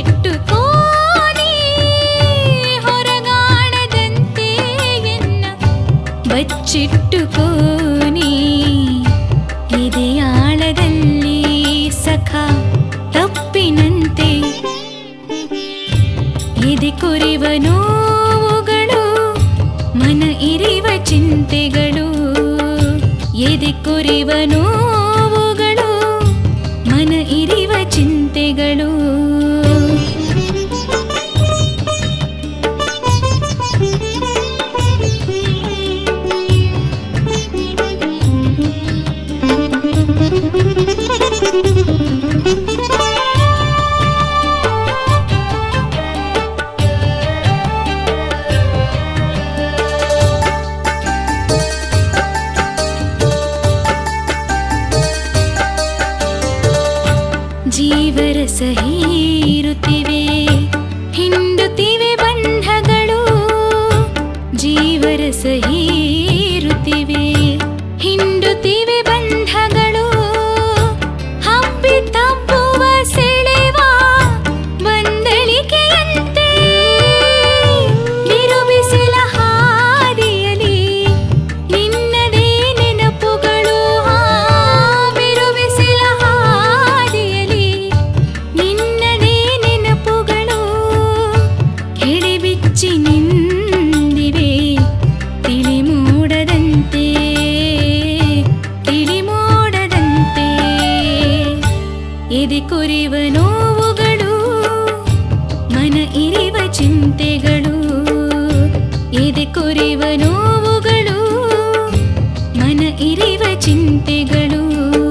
ಬಚ್ಚಿಟ್ಟುಕೋನಿ ಹೊರಗಾಣದಂತೆ ಎನ್ನ ಬಚ್ಚಿಟ್ಟುಕೋನಿ ಎದೆಯಾಳದಲ್ಲಿ ಸಖ ತಪ್ಪಿನಂತೆ ಎದೆ ಕೊರೆವ ನೋವುಗಳು ಮನ ಇರಿವ ಚಿಂತೆಗಳು ಎದೆ ಕೊರೆವ ನೋವುಗಳು ಮನ ಇರಿವ ಚಿಂತೆಗಳು ಜೀವರಸ ಹೀರುತ್ತಿವೆ ಹಿಂಡುತ್ತಿವೆ ಬಂಧಗಳು ಜೀವರಸ ಹೀರುತ್ತಿವೆ ಹಿಂಡುತ್ತಿವೆ ಬಂಧಗಳು ಹಬ್ಬಿ ತಬ್ಬುವ ಸೆಳೆವ ಬಂದಳಿಕೆಯಂತೆ ಬಿರುಬಿಸಿಲ ಹಾದಿಯಲಿ ನಿನ್ನದೇ ನೆನಪುಗಳು ಬಿರುಬಿಸಿಲ ಹಾದಿಯಲಿ ನಿನ್ನದೇ ನೆನಪುಗಳು ಹಿಡಿಬಿಚ್ಚಿ ನಿಂದಿವೆ ತಿಳಿಮೂಡದಂತೆ ತಿಳಿಮೂಡದಂತೆ ಎದೆ ಕೊರೆವ ನೋವುಗಳು ಮನ ಇರಿವ ಚಿಂತೆಗಳು ಎದೆ ಕೊರೆವ ನೋವುಗಳು ಮನ ಇರಿವ ಚಿಂತೆಗಳು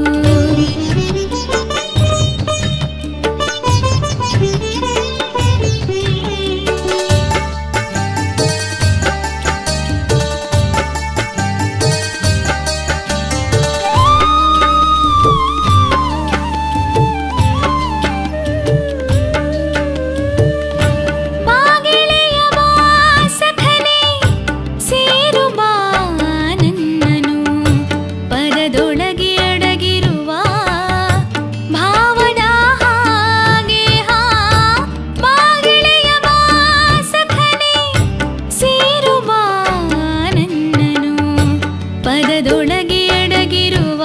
ಪದದೊಳಗೆ ಅಡಗಿರುವ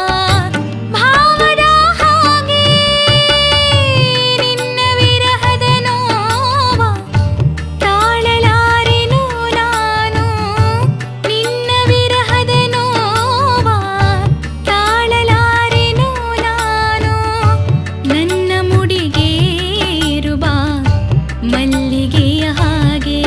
ಭಾವದ ಹಾಗೆ ನಿನ್ನ ವಿರಹದ ನೋವ ತಾಳಲಾರೆನು ನಾನು ನಿನ್ನ ವಿರಹದ ನೋವ ತಾಳಲಾರೆನು ನಾನು ನನ್ನ ಮುಡಿಗೇರುವ ಮಲ್ಲಿಗೆಯ ಹಾಗೆ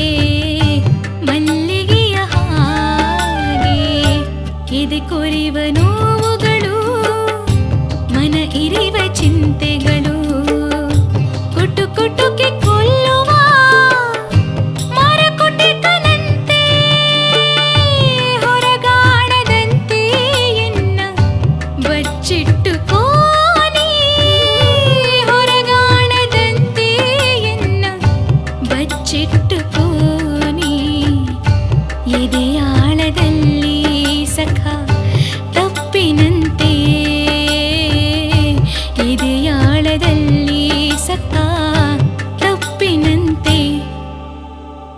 ಮಲ್ಲಿಗೆಯ ಹಾಗೆ ಎದೆ ಕೊರೆವ ನೋವುಗಳು ಮನ ಇರಿವ ಚಿಂತೆಗಳು ಕುಟು ಕುಟುಕಿ ಕೊಲ್ಲುವ ಮರಕುಟಿಕನಂತೆ ಹೊರಗಾಣದಂತೆ ಎನ್ನ ಬಚ್ಚಿಟ್ಟುಕೋನಿ ಹೊರಗಾಣದಂತೆ ಎನ್ನ ಬಚ್ಚಿಟ್ಟುಕೋನಿ ಎದೆಯಾಳದಲ್ಲಿ ಸಖ